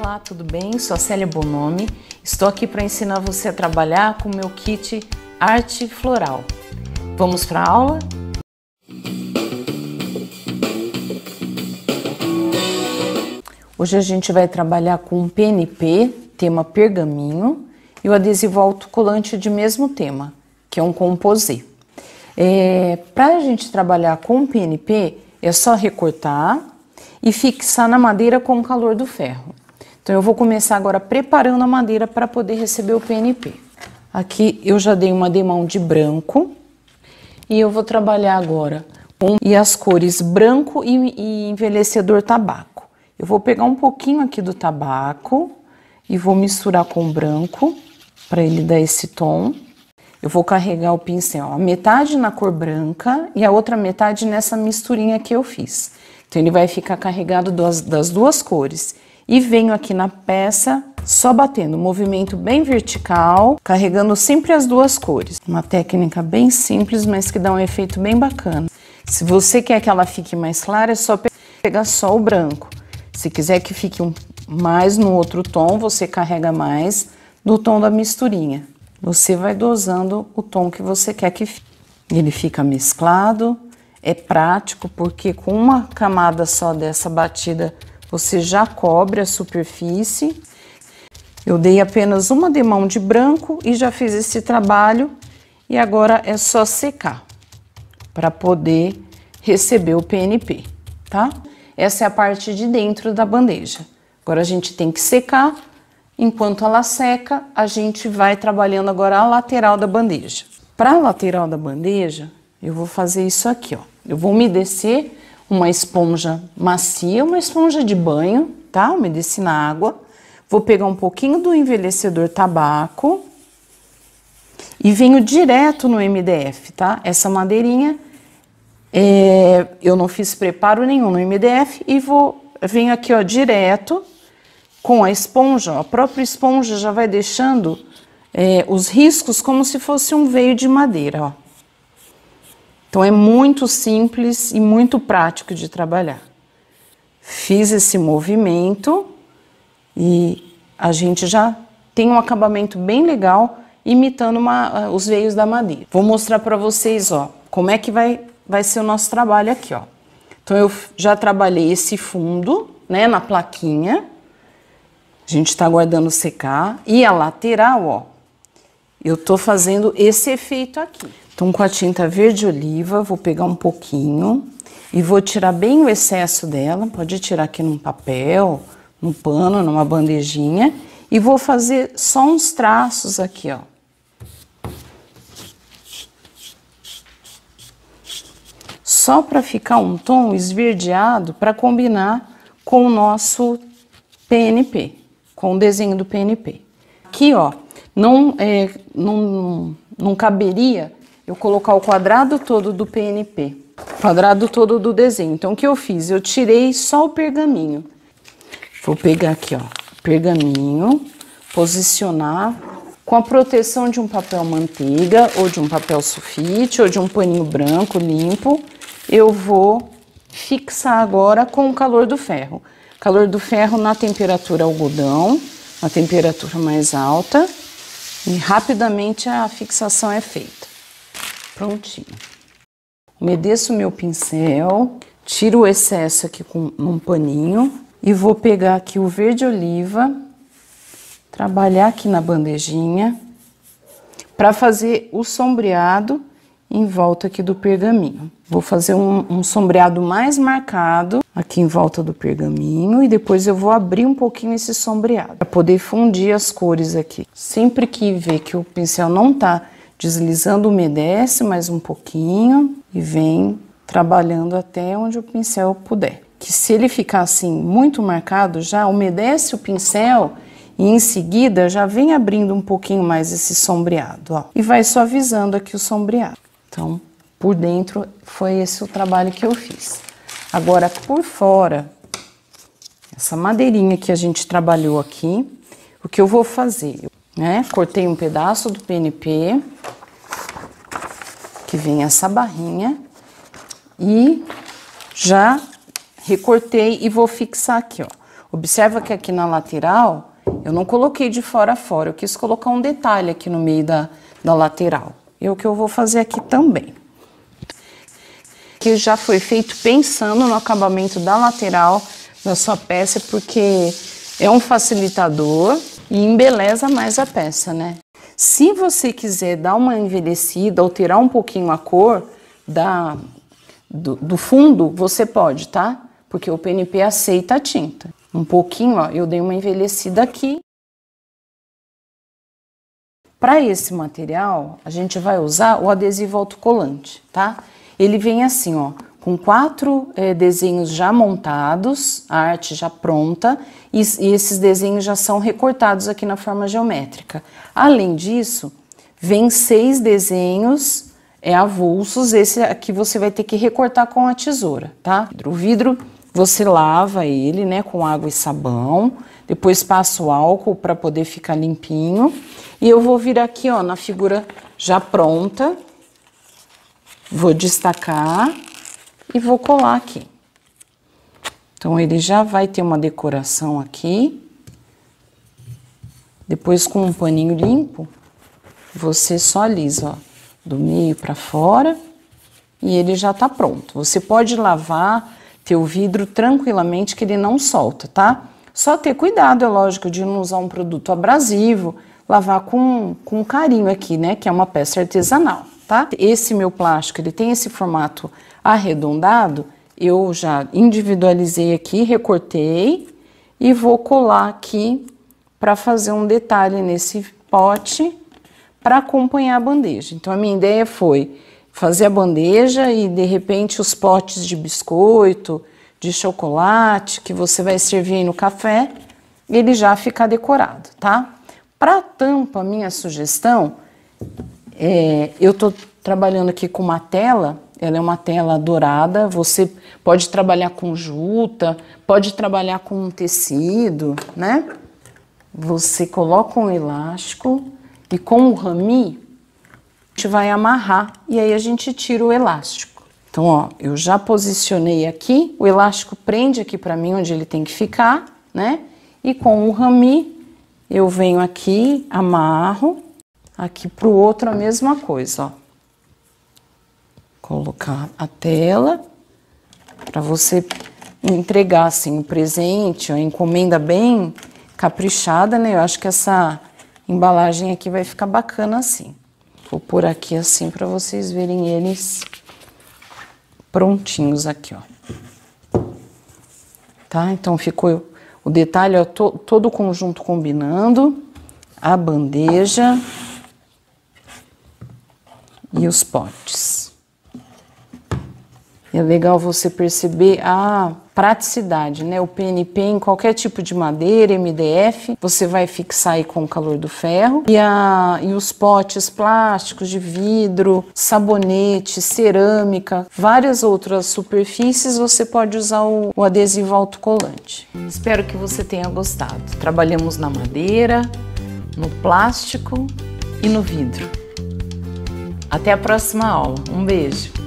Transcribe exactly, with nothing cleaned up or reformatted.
Olá, tudo bem? Sou a Célia Bonomi. Estou aqui para ensinar você a trabalhar com o meu kit Arte Floral. Vamos para a aula? Hoje a gente vai trabalhar com um P N P, tema pergaminho, e o adesivo autocolante de mesmo tema, que é um composê. É, para a gente trabalhar com P N P, é só recortar e fixar na madeira com o calor do ferro. Então eu vou começar agora preparando a madeira para poder receber o P N P. Aqui eu já dei uma demão de branco e eu vou trabalhar agora com e as cores branco e, e envelhecedor tabaco. Eu vou pegar um pouquinho aqui do tabaco e vou misturar com o branco para ele dar esse tom. Eu vou carregar o pincel, a metade na cor branca e a outra metade nessa misturinha que eu fiz. Então ele vai ficar carregado das, das duas cores. E venho aqui na peça só batendo, movimento bem vertical, carregando sempre as duas cores. Uma técnica bem simples, mas que dá um efeito bem bacana. Se você quer que ela fique mais clara, é só pegar só o branco. Se quiser que fique um, mais no outro tom, você carrega mais no tom da misturinha. Você vai dosando o tom que você quer que fique. Ele fica mesclado, é prático, porque com uma camada só dessa batida, você já cobre a superfície. Eu dei apenas uma demão de branco e já fiz esse trabalho. E agora é só secar para poder receber o P N P, tá? Essa é a parte de dentro da bandeja. Agora a gente tem que secar. Enquanto ela seca, a gente vai trabalhando agora a lateral da bandeja. Para a lateral da bandeja, eu vou fazer isso aqui, ó. Eu vou umedecer uma esponja macia, uma esponja de banho, tá? Umedeci na água. Vou pegar um pouquinho do envelhecedor tabaco e venho direto no M D F, tá? Essa madeirinha, é, eu não fiz preparo nenhum no M D F e vou, venho aqui, ó, direto com a esponja. A própria esponja já vai deixando é, os riscos como se fosse um veio de madeira, ó. Então é muito simples e muito prático de trabalhar. Fiz esse movimento e a gente já tem um acabamento bem legal imitando uma, os veios da madeira. Vou mostrar para vocês, ó, como é que vai, vai ser o nosso trabalho aqui, ó. Então eu já trabalhei esse fundo, né, na plaquinha. A gente está aguardando secar. E a lateral, ó, eu tô fazendo esse efeito aqui. Então, com a tinta verde oliva, vou pegar um pouquinho e vou tirar bem o excesso dela. Pode tirar aqui num papel, num pano, numa bandejinha. E vou fazer só uns traços aqui, ó. Só para ficar um tom esverdeado para combinar com o nosso P N P, com o desenho do P N P. Aqui, ó, não, é, não, não caberia eu colocar o quadrado todo do P N P, quadrado todo do desenho. Então, o que eu fiz? Eu tirei só o pergaminho. Vou pegar aqui, ó, pergaminho, posicionar com a proteção de um papel manteiga, ou de um papel sulfite, ou de um paninho branco limpo. Eu vou fixar agora com o calor do ferro. Calor do ferro na temperatura algodão, na temperatura mais alta, e rapidamente a fixação é feita. Prontinho. Umedeço meu pincel, tiro o excesso aqui com um paninho e vou pegar aqui o verde oliva, trabalhar aqui na bandejinha para fazer o sombreado em volta aqui do pergaminho. Vou fazer um, um sombreado mais marcado aqui em volta do pergaminho e depois eu vou abrir um pouquinho esse sombreado para poder fundir as cores aqui. Sempre que ver que o pincel não tá deslizando, umedece mais um pouquinho e vem trabalhando até onde o pincel puder. Que se ele ficar assim muito marcado, já umedece o pincel e em seguida já vem abrindo um pouquinho mais esse sombreado, ó. E vai suavizando aqui o sombreado. Então, por dentro foi esse o trabalho que eu fiz. Agora, por fora, essa madeirinha que a gente trabalhou aqui, o que eu vou fazer? Né? Cortei um pedaço do P N P, que vem essa barrinha, e já recortei e vou fixar aqui, ó. Observa que aqui na lateral eu não coloquei de fora a fora, eu quis colocar um detalhe aqui no meio da, da lateral. E é o que eu vou fazer aqui também. Que já foi feito pensando no acabamento da lateral da sua peça, porque é um facilitador e embeleza mais a peça, né? Se você quiser dar uma envelhecida, alterar um pouquinho a cor da, do, do fundo, você pode, tá? Porque o P N P aceita a tinta. Um pouquinho, ó, eu dei uma envelhecida aqui. Para esse material, a gente vai usar o adesivo autocolante, tá? Ele vem assim, ó, com quatro é, desenhos já montados, a arte já pronta, e, e esses desenhos já são recortados aqui na forma geométrica. Além disso, vem seis desenhos é, avulsos, esse aqui você vai ter que recortar com a tesoura, tá? O vidro, você lava ele, né, com água e sabão, depois passa o álcool para poder ficar limpinho, e eu vou vir aqui, ó, na figura já pronta, vou destacar e vou colar aqui. Então, ele já vai ter uma decoração aqui. Depois, com um paninho limpo, você só alisa, ó, do meio para fora e ele já tá pronto. Você pode lavar teu vidro tranquilamente que ele não solta, tá? Só ter cuidado, é lógico, de não usar um produto abrasivo, lavar com, com carinho aqui, né? Que é uma peça artesanal, tá? Esse meu plástico, ele tem esse formato arredondado, eu já individualizei aqui, recortei e vou colar aqui para fazer um detalhe nesse pote para acompanhar a bandeja. Então, a minha ideia foi fazer a bandeja e, de repente, os potes de biscoito, de chocolate, que você vai servir aí no café, ele já ficar decorado, tá? Para tampa, minha sugestão, é, eu tô trabalhando aqui com uma tela, ela é uma tela dourada, você pode trabalhar com juta, pode trabalhar com um tecido, né? Você coloca um elástico e com o rami, a gente vai amarrar e aí a gente tira o elástico. Então, ó, eu já posicionei aqui, o elástico prende aqui para mim onde ele tem que ficar, né? E com o rami, eu venho aqui, amarro, aqui pro outro a mesma coisa, ó. Colocar a tela para você entregar assim o presente, a encomenda bem caprichada, né? Eu acho que essa embalagem aqui vai ficar bacana assim. Vou pôr aqui assim para vocês verem eles prontinhos aqui, ó. Tá? Então ficou o detalhe, ó, to, todo o conjunto combinando, a bandeja e os potes. É legal você perceber a praticidade, né? O P N P em qualquer tipo de madeira, M D F, você vai fixar aí com o calor do ferro. E, a, e os potes plásticos, de vidro, sabonete, cerâmica, várias outras superfícies, você pode usar o, o adesivo autocolante. Espero que você tenha gostado. Trabalhamos na madeira, no plástico e no vidro. Até a próxima aula. Um beijo!